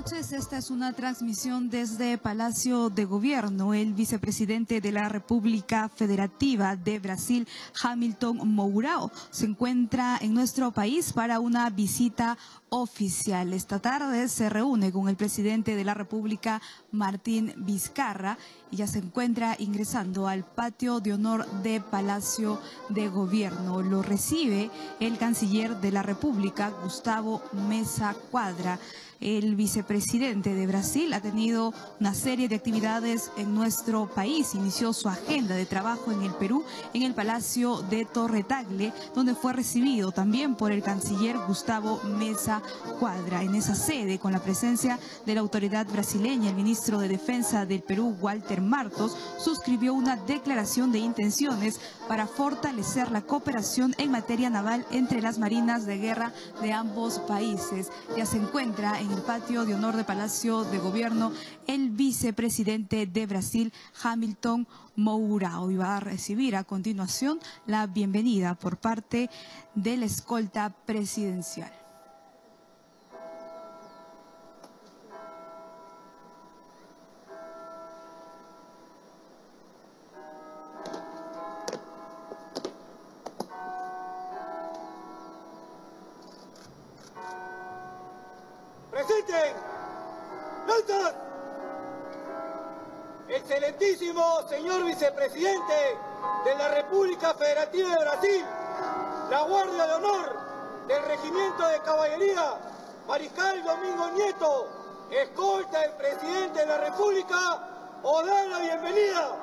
noches, esta es una transmisión desde Palacio de Gobierno. El vicepresidente de la República Federativa de Brasil, Hamilton Mourão, se encuentra en nuestro país para una visita oficial. Esta tarde se reúne con el presidente de la República, Martín Vizcarra, y ya se encuentra ingresando al patio de honor de Palacio de Gobierno. Lo recibe el canciller de la República, Gustavo Meza Quadra. El vicepresidente de Brasil ha tenido una serie de actividades en nuestro país. Inició su agenda de trabajo en el Perú, en el Palacio de Torre Tagle, donde fue recibido también por el canciller Gustavo Meza Quadra. En esa sede, con la presencia de la autoridad brasileña, el ministro de Defensa del Perú, Walter Martos, suscribió una declaración de intenciones para fortalecer la cooperación en materia naval entre las marinas de guerra de ambos países. Ya se encuentra en el patio de honor de Palacio de Gobierno el vicepresidente de Brasil, Hamilton Mourão, y va a recibir a continuación la bienvenida por parte de la escolta presidencial. Presenten, notas, excelentísimo señor vicepresidente de la República Federativa de Brasil, la Guardia de Honor del Regimiento de Caballería, Mariscal Domingo Nieto, escolta del presidente de la República, os da la bienvenida.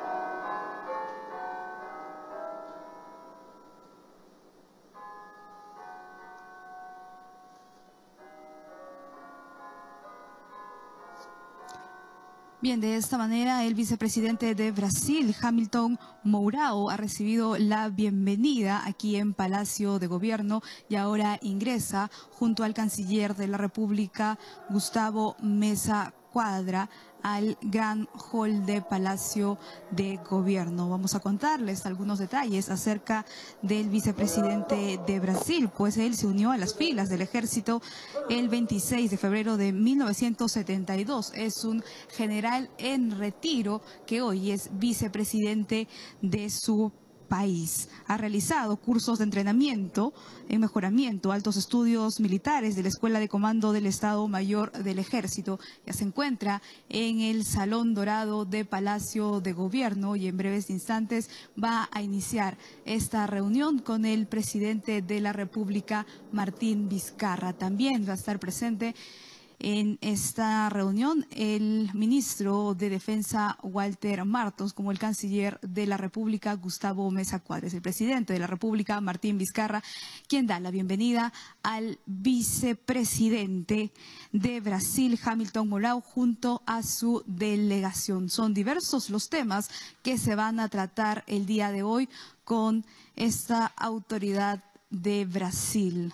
Bien, de esta manera el vicepresidente de Brasil, Hamilton Mourão, ha recibido la bienvenida aquí en Palacio de Gobierno y ahora ingresa junto al canciller de la República, Gustavo Meza Quadra, al gran hall de Palacio de Gobierno. Vamos a contarles algunos detalles acerca del vicepresidente de Brasil, pues él se unió a las filas del ejército el 26 de febrero de 1972. Es un general en retiro que hoy es vicepresidente de su país. Ha realizado cursos de entrenamiento en mejoramiento, altos estudios militares de la Escuela de Comando del Estado Mayor del Ejército. Ya se encuentra en el Salón Dorado de Palacio de Gobierno y en breves instantes va a iniciar esta reunión con el presidente de la República, Martín Vizcarra. También va a estar presente en esta reunión el ministro de Defensa, Walter Martos, como el canciller de la República, Gustavo Meza Quadra. Es el presidente de la República, Martín Vizcarra, quien da la bienvenida al vicepresidente de Brasil, Hamilton Mourão, junto a su delegación. Son diversos los temas que se van a tratar el día de hoy con esta autoridad de Brasil.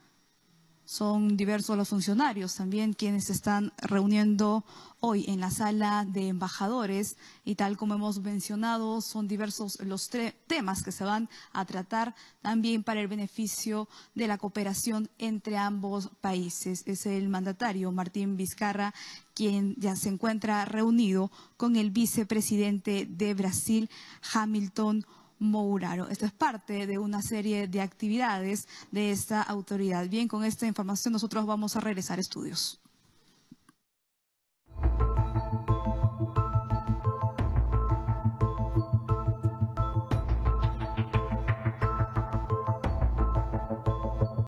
Son diversos los funcionarios también quienes se están reuniendo hoy en la sala de embajadores y tal como hemos mencionado son diversos los temas que se van a tratar también para el beneficio de la cooperación entre ambos países. Es el mandatario Martín Vizcarra quien ya se encuentra reunido con el vicepresidente de Brasil, Hamilton Mourão. Esto es parte de una serie de actividades de esta autoridad. Bien, con esta información nosotros vamos a regresar a estudios.